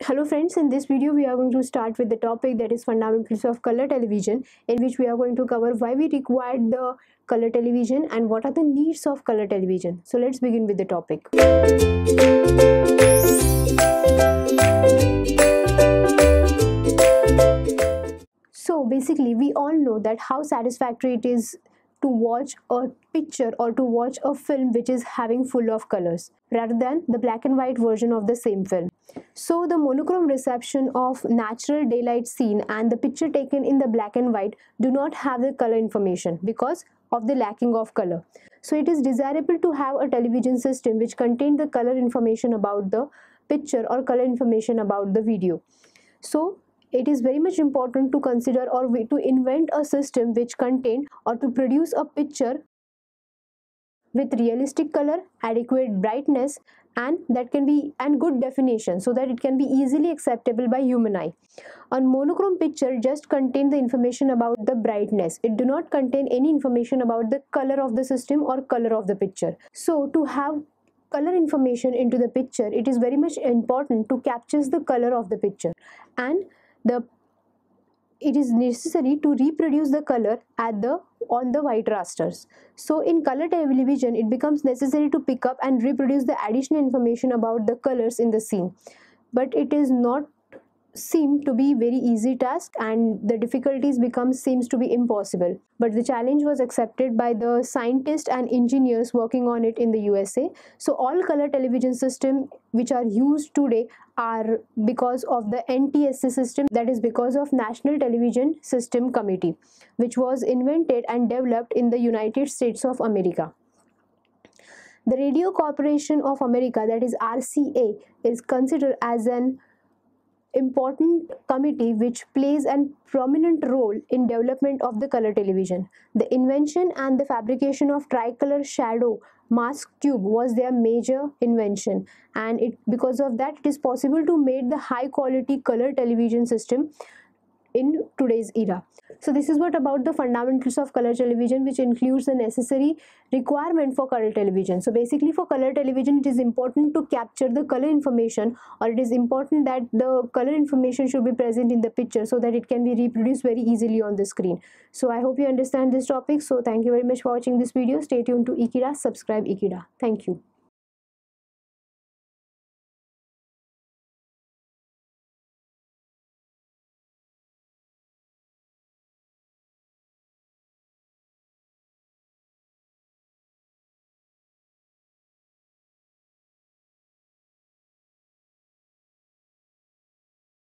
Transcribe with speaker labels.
Speaker 1: Hello friends, in this video we are going to start with the topic that is fundamentals of color television, in which we are going to cover why we required the color television and what are the needs of color television. So let's begin with the topic. So basically we all know that how satisfactory it is to watch a picture or to watch a film which is having full of colors rather than the black and white version of the same film. So the monochrome reception of natural daylight scene and the picture taken in the black and white do not have the color information because of the lacking of color. So it is desirable to have a television system which contains the color information about the picture or color information about the video. So it is very much important to consider or to invent a system which contain or to produce a picture with realistic color, adequate brightness, and that can be and good definition so that it can be easily acceptable by human eye. A monochrome picture just contains the information about the brightness. It do not contain any information about the color of the system or color of the picture. So to have color information into the picture, it is very much important to capture the color of the picture, and it is necessary to reproduce the color on the white rasters. So in color television, it becomes necessary to pick up and reproduce the additional information about the colors in the scene. But it is not seem to be very easy task, and the difficulties seems to be impossible. But the challenge was accepted by the scientists and engineers working on it in the USA. So all color television systems which are used today are because of the NTSC system, that is because of National Television System Committee, which was invented and developed in the United States of America. The Radio Corporation of America, that is RCA, is considered as an important committee which plays a prominent role in development of the color television. The invention and the fabrication of tricolor shadow mask tube was their major invention, and because of that it is possible to make the high quality color television system in today's era. So this is what about the fundamentals of color television, which includes the necessary requirement for color television. So basically for color television, it is important to capture the color information, or it is important that the color information should be present in the picture so that it can be reproduced very easily on the screen. So I hope you understand this topic. So thank you very much for watching this video. Stay tuned to Ekeeda, subscribe Ekeeda. Thank you.